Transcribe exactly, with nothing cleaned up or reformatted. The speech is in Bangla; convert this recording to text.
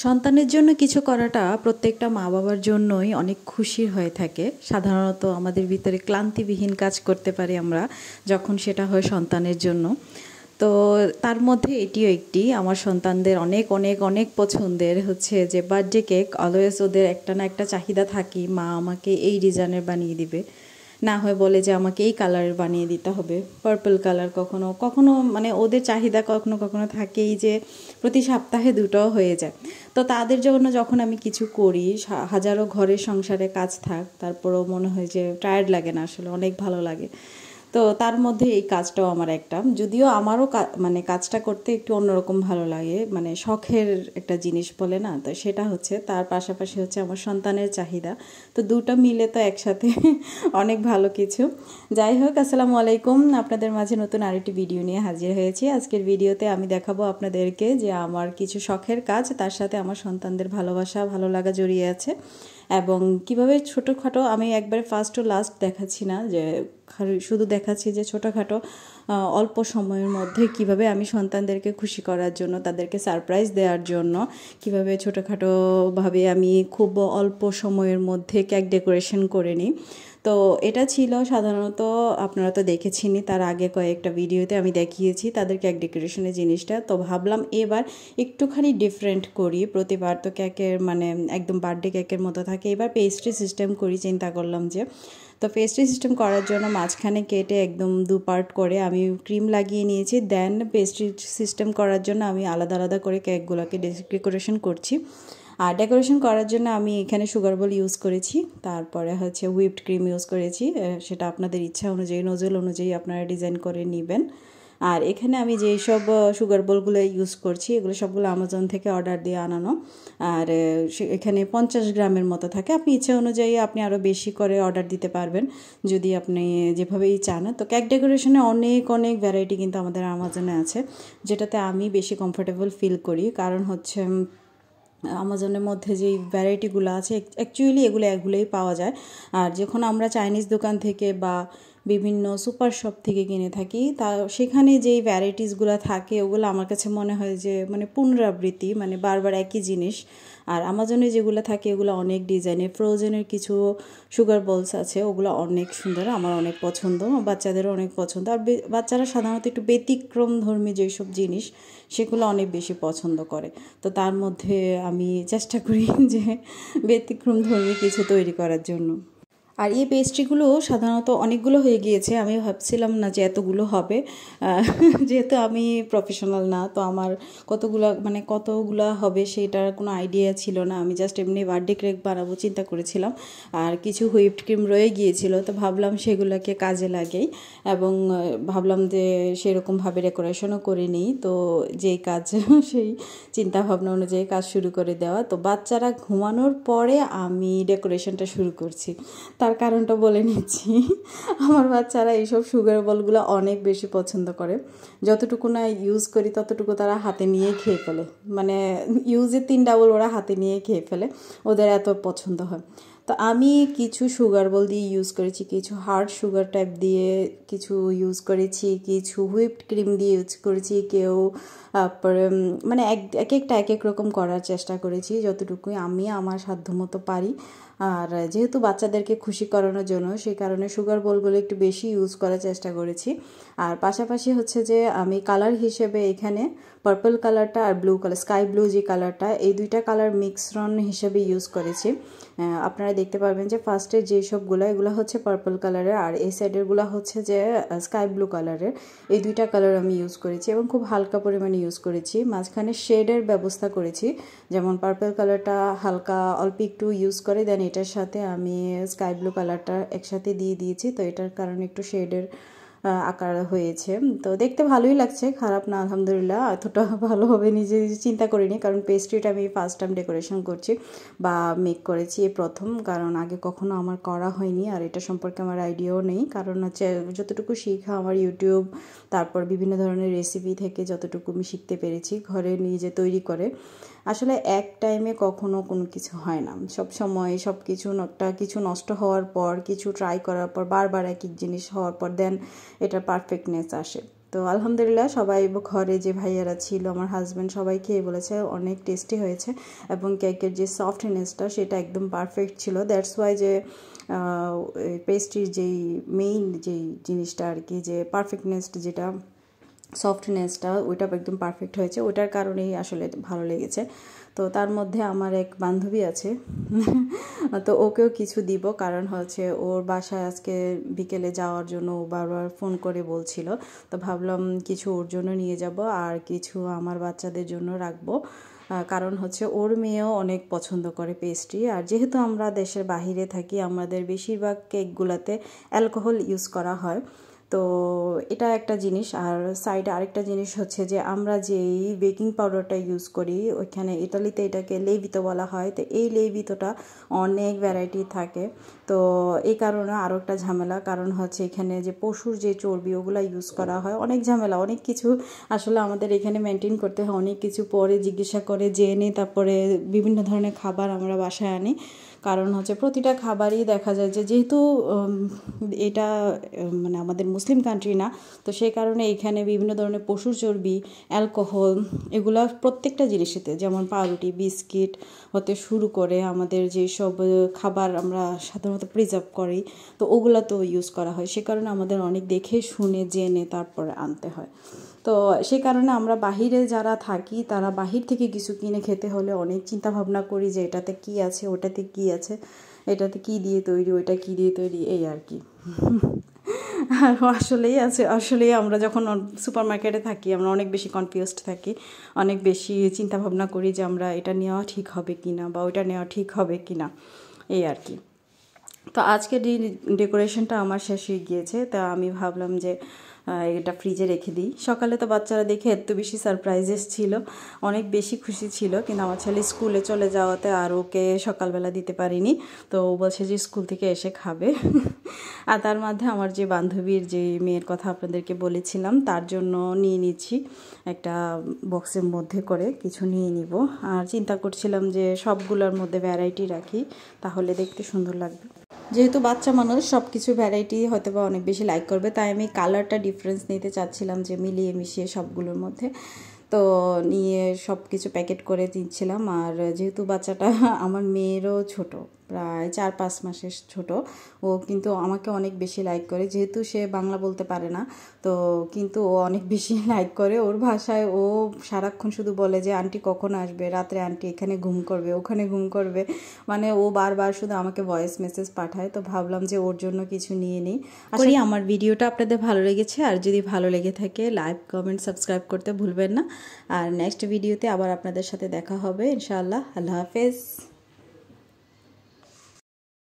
সন্তানের জন্য কিছু করাটা প্রত্যেকটা মা বাবার জন্যই অনেক খুশির হয়ে থাকে। সাধারণত আমাদের ভিতরে ক্লান্তিবিহীন কাজ করতে পারি আমরা যখন সেটা হয় সন্তানের জন্য। তো তার মধ্যে এটিও একটি আমার সন্তানদের অনেক অনেক অনেক পছন্দের হচ্ছে যে বার্থডে কেক। অলওয়েজ ওদের একটা না একটা চাহিদা থাকি, মা আমাকে এই ডিজাইনের বানিয়ে দিবে, না হয় বলে যে আমাকে এই কালারের বানিয়ে দিতে হবে, পার্পল কালার। কখনো কখনো মানে ওদের চাহিদা কখনো কখনো থাকেই যে প্রতি সপ্তাহে দুটো হয়ে যায়। তো তাদের জন্য যখন আমি কিছু করি, হাজারো ঘরের সংসারে কাজ থাক, তারপরেও মনে হয় যে টায়ার্ড লাগে না, আসলে অনেক ভালো লাগে। তো তার মধ্যে এই কাজটাও আমার একটা, যদিও আমারও মানে কাজটা করতে একটু অন্যরকম ভালো লাগে, মানে শখের একটা জিনিস বলে না, তো সেটা হচ্ছে তার পাশাপাশি হচ্ছে আমার সন্তানের চাহিদা। তো দুটো মিলে তো একসাথে অনেক ভালো কিছু। যাই হোক, আসসালামু আলাইকুম, আপনাদের মাঝে নতুন আরেকটি ভিডিও নিয়ে হাজির হয়েছি। আজকের ভিডিওতে আমি দেখাবো আপনাদেরকে যে আমার কিছু শখের কাজ, তার সাথে আমার সন্তানদের ভালোবাসা ভালো লাগা জড়িয়ে আছে, এবং কিভাবে ছোটোখাটো, আমি একবারে ফার্স্ট ও লাস্ট দেখাচ্ছি না, যে শুধু দেখাচ্ছি যে ছোটোখাটো অল্প সময়ের মধ্যে কিভাবে আমি সন্তানদেরকে খুশি করার জন্য, তাদেরকে সারপ্রাইজ দেওয়ার জন্য কিভাবে ছোটোখাটোভাবে আমি খুব অল্প সময়ের মধ্যে কেক ডেকোরেশন করে নিই। তো এটা ছিল সাধারণত, আপনারা তো দেখেছিনি, তার আগে কয়েকটা ভিডিওতে আমি দেখিয়েছি তাদের কেক ডেকোরেশনের জিনিসটা। তো ভাবলাম এবার একটুখানি ডিফারেন্ট করি। প্রতিবার তো কেকের মানে একদম বার্থডে কেকের মতো থাকে, এবার পেস্ট্রি সিস্টেম করি। চিন্তা করলাম যে তো পেস্ট্রি সিস্টেম করার জন্য মাঝখানে কেটে একদম দু পার্ট করে আমি ক্রিম লাগিয়ে নিয়েছি। দেন পেস্ট্রি সিস্টেম করার জন্য আমি আলাদা আলাদা করে কেকগুলোকে ডেকোরেশন করছি। আর ডেকোরেশন করার জন্য আমি এখানে সুগার বল ইউজ করেছি, তারপরে হচ্ছে হুইপড ক্রিম ইউজ করেছি। সেটা আপনাদের ইচ্ছা অনুযায়ী, নোজেল অনুযায়ী আপনারা ডিজাইন করে নেবেন। আর এখানে আমি যেই সব সুগার বলগুলো ইউজ করছি, এগুলো সবগুলো আমাজন থেকে অর্ডার দিয়ে আনানো। আর এখানে পঞ্চাশ গ্রামের মতো থাকে, আপনি ইচ্ছা অনুযায়ী আপনি আরও বেশি করে অর্ডার দিতে পারবেন যদি আপনি যেভাবেই চান। তো কেক ডেকোরেশনে অনেক অনেক ভ্যারাইটি কিন্তু আমাদের আমাজনে আছে, যেটাতে আমি বেশি কমফোর্টেবল ফিল করি। কারণ হচ্ছে আমাজনের মধ্যে যেই ভ্যারাইটিগুলো আছে অ্যাকচুয়ালি এগুলো এগুলোই পাওয়া যায়। আর যখন আমরা চাইনিজ দোকান থেকে বা বিভিন্ন সুপার শপ থেকে কিনে থাকি, তা সেখানে যেই ভ্যারাইটিসগুলো থাকে ওগুলো আমার কাছে মনে হয় যে মানে পুনরাবৃত্তি, মানে বারবার একই জিনিস। আর আমাজনে যেগুলো থাকে ওগুলো অনেক ডিজাইনের, ফ্রোজেনের কিছু সুগার বলস আছে, ওগুলো অনেক সুন্দর, আমার অনেক পছন্দ, বাচ্চাদেরও অনেক পছন্দ। আর বাচ্চারা সাধারণত একটু ব্যতিক্রম ধর্মী যেসব জিনিস সেগুলো অনেক বেশি পছন্দ করে। তো তার মধ্যে আমি চেষ্টা করি যে ব্যতিক্রম ধর্মী কিছু তৈরি করার জন্য। আর এই পেস্ট্রিগুলো সাধারণত অনেকগুলো হয়ে গিয়েছে, আমি ভাবছিলাম না যে এতগুলো হবে, যেহেতু আমি প্রফেশনাল না, তো আমার কতগুলো মানে কতগুলো হবে সেটার কোনো আইডিয়া ছিল না। আমি জাস্ট এমনি বার্থডে কেক বানাবো চিন্তা করেছিলাম, আর কিছু হুইপড ক্রিম রয়ে গিয়েছিল, তো ভাবলাম সেগুলোকে কাজে লাগাই, এবং ভাবলাম যে সেরকমভাবে ডেকোরেশনও করে নিই। তো যেই কাজ সেই চিন্তা ভাবনা অনুযায়ী কাজ শুরু করে দেওয়া। তো বাচ্চারা ঘুমানোর পরে আমি ডেকোরেশনটা শুরু করছি। তার কারণটা বলে নিচ্ছি, আমার বাচ্চারা এইসব সুগার বলগুলো অনেক বেশি পছন্দ করে। যতটুকু না ইউজ করি ততটুকু তারা হাতে নিয়ে খেয়ে ফেলে, মানে ইউজের তিন ডাবল ওরা হাতে নিয়ে খেয়ে ফেলে, ওদের এত পছন্দ হয়। তো আমি কিছু সুগার বল দিয়ে ইউজ করেছি, কিছু হার্ড সুগার টাইপ দিয়ে কিছু ইউজ করেছি, কিছু হুইপড ক্রিম দিয়ে ইউজ করেছি, কেউ তারপরে মানে এক এক একটা এক এক রকম করার চেষ্টা করেছি যতটুকুই আমি আমার সাধ্যমতো পারি। আর যেহেতু বাচ্চাদেরকে খুশি করানোর জন্য, সেই কারণে সুগার বলগুলো একটু বেশি ইউজ করার চেষ্টা করেছি। আর পাশাপাশি হচ্ছে যে আমি কালার হিসেবে এখানে পার্পল কালারটা আর ব্লু কালার, স্কাই ব্লু যে কালারটা, এই দুইটা কালার মিক্সরন হিসেবে ইউজ করেছি। আপনারা দেখতে পারবেন যে ফার্স্টের যে সবগুলো এগুলো হচ্ছে পার্পল কালারের, আর এই সাইডেরগুলো হচ্ছে যে স্কাই ব্লু কালারের। এই দুইটা কালার আমি ইউজ করেছি এবং খুব হালকা পরিমাণে ইউজ করেছি। মাঝখানে শেডের ব্যবস্থা করেছি, যেমন পার্পল কালারটা হালকা অল্প একটু ইউজ করে দেন এটার সাথে আমি স্কাই ব্লু কালারটা একসাথে দিয়ে দিয়েছি। তো এটার কারণে একটু শেডের আকার হয়েছে, তো দেখতে ভালোই লাগছে, খারাপ না আলহামদুলিল্লাহ। এতটা ভালো হবে নিজে চিন্তা করিনি, কারণ পেস্ট্রিটা আমি ফার্স্ট টাইম ডেকোরেশন করছি বা মেক করেছি এই প্রথম, কারণ আগে কখনো আমার করা হয়নি আর এটা সম্পর্কে আমার আইডিয়াও নেই। কারণ হচ্ছে যতটুকু শিখা আমার ইউটিউব, তারপর বিভিন্ন ধরনের রেসিপি থেকে যতটুকু আমি শিখতে পেরেছি ঘরে নিজে তৈরি করে। আসলে এক টাইমে কখনো কোনো কিছু হয় না, সব সময় সব কিছু একটা কিছু নষ্ট হওয়ার পর, কিছু ট্রাই করার পর, বারবার এক এক জিনিস হওয়ার পর দেন এটার পারফেক্টনেস আসে। তো আলহামদুলিল্লাহ সবাই ঘরে যে ভাইয়ারা ছিল আমার হাজব্যান্ড সবাই খেয়ে বলেছে অনেক টেস্টি হয়েছে এবং কেকের যে সফটনেসটা সেটা একদম পারফেক্ট ছিল। দ্যাটস ওয়াই যে পেস্ট্রির যেই মেইন যেই জিনিসটা আর কি, যে পারফেক্টনেস যেটা সফটনেসটা ওইটা একদম পারফেক্ট হয়েছে, ওইটার কারণেই আসলে ভালো লেগেছে। তো তার মধ্যে আমার এক বান্ধবী আছে তো ওকেও কিছু দিব, কারণ হচ্ছে ওর বাসায় আজকে বিকেলে যাওয়ার জন্য বারবার ফোন করে বলছিল। তো ভাবলাম কিছু ওর জন্য নিয়ে যাব আর কিছু আমার বাচ্চাদের জন্য রাখবো, কারণ হচ্ছে ওর মেয়েও অনেক পছন্দ করে পেস্ট্রি। আর যেহেতু আমরা দেশের বাহিরে থাকি আমাদের বেশিরভাগ কেকগুলোতে অ্যালকোহল ইউজ করা হয়, তো এটা একটা জিনিস। আর সাইডে আরেকটা জিনিস হচ্ছে যে আমরা যেই বেকিং পাউডারটা ইউজ করি ওইখানে ইতালিতে এটাকে লেভিতো বলা হয়, তো এই লেভিতোটা অনেক ভ্যারাইটি থাকে। তো এই কারণে আরও একটা ঝামেলা, কারণ হচ্ছে এখানে যে পশুর যে চর্বি ওগুলো ইউজ করা হয়, অনেক ঝামেলা, অনেক কিছু আসলে আমাদের এখানে মেনটেন করতে হয়, অনেক কিছু পরে জিজ্ঞাসা করে জেনে তারপরে বিভিন্ন ধরনের খাবার আমরা বাসায় আনি। কারণ হচ্ছে প্রতিটা খাবারই দেখা যায় যে যেহেতু এটা মানে আমাদের মুসলিম কান্ট্রি না, তো সেই কারণে এখানে বিভিন্ন ধরনের পশুর চর্বি, অ্যালকোহল এগুলো প্রত্যেকটা জিনিসেতে, যেমন পাউরুটি, বিস্কিট হতে শুরু করে আমাদের যেসব খাবার আমরা সাধারণত প্রিজার্ভ করি তো ওগুলো তো ইউজ করা হয়। সে কারণে আমাদের অনেক দেখে শুনে জেনে তারপরে আনতে হয়। তো সেই কারণে আমরা বাহিরে যারা থাকি তারা বাহির থেকে কিছু কিনে খেতে হলে অনেক চিন্তা ভাবনা করি যে এটাতে কি আছে, ওটাতে কি আছে, এটাতে কি দিয়ে তৈরি, ওইটা কি দিয়ে তৈরি, এই আর কি। আর আসলেই আছে, আসলেই আমরা যখন সুপার মার্কেটে থাকি আমরা অনেক বেশি কনফিউজড থাকি, অনেক বেশি চিন্তা ভাবনা করি যে আমরা এটা নেওয়া ঠিক হবে কি না বা ওইটা নেওয়া ঠিক হবে কি না, এই আর কি। তো আজকে ডেকোরেশনটা আমার শেষ হয়ে গিয়েছে, তা আমি ভাবলাম যে এটা ফ্রিজে রেখে দিই। সকালে তো বাচ্চারা দেখে এত বেশি সারপ্রাইজেস ছিল, অনেক বেশি খুশি ছিল, কিন্তু আমার ছেলে স্কুলে চলে যাওয়াতে আর ওকে সকালবেলা দিতে পারিনি। তো ও বলছে যে স্কুল থেকে এসে খাবে। আর তার মধ্যে আমার যে বান্ধবীর যে মেয়ের কথা আপনাদেরকে বলেছিলাম তার জন্য নিয়ে নিচ্ছি একটা বক্সের মধ্যে করে কিছু নিয়ে নিব। আর চিন্তা করছিলাম যে সবগুলোর মধ্যে ভ্যারাইটি রাখি তাহলে দেখতে সুন্দর লাগবে। যেহেতু বাচ্চা মানুষ সব কিছু ভ্যারাইটি হয়তো বা অনেক বেশি লাইক করবে, তাই আমি কালারটা ডিফারেন্স নিতে চাচ্ছিলাম যে মিলিয়ে মিশিয়ে সবগুলোর মধ্যে। তো নিয়ে সব কিছু প্যাকেট করে দিচ্ছিলাম। আর যেহেতু বাচ্চাটা আমার মেয়েরও ছোট, প্রায় চার পাঁচ মাসের ছোট, ও কিন্তু আমাকে অনেক বেশি লাইক করে, যেহেতু সে বাংলা বলতে পারে না তো কিন্তু ও অনেক বেশি লাইক করে। ওর ভাষায় ও সারাক্ষণ শুধু বলে যে আন্টি কখন আসবে, রাত্রে আন্টি এখানে ঘুম করবে, ওখানে ঘুম করবে, মানে ও বারবার শুধু আমাকে ভয়েস মেসেজ পাঠায়। তো ভাবলাম যে ওর জন্য কিছু নিয়ে নিই। আসলে আমার ভিডিওটা আপনাদের ভালো লেগেছে, আর যদি ভালো লেগে থাকে লাইক, কমেন্ট, সাবস্ক্রাইব করতে ভুলবেন না। আর নেক্সট ভিডিওতে আবার আপনাদের সাথে দেখা হবে ইনশাআল্লাহ। আল্লাহ হাফেজ।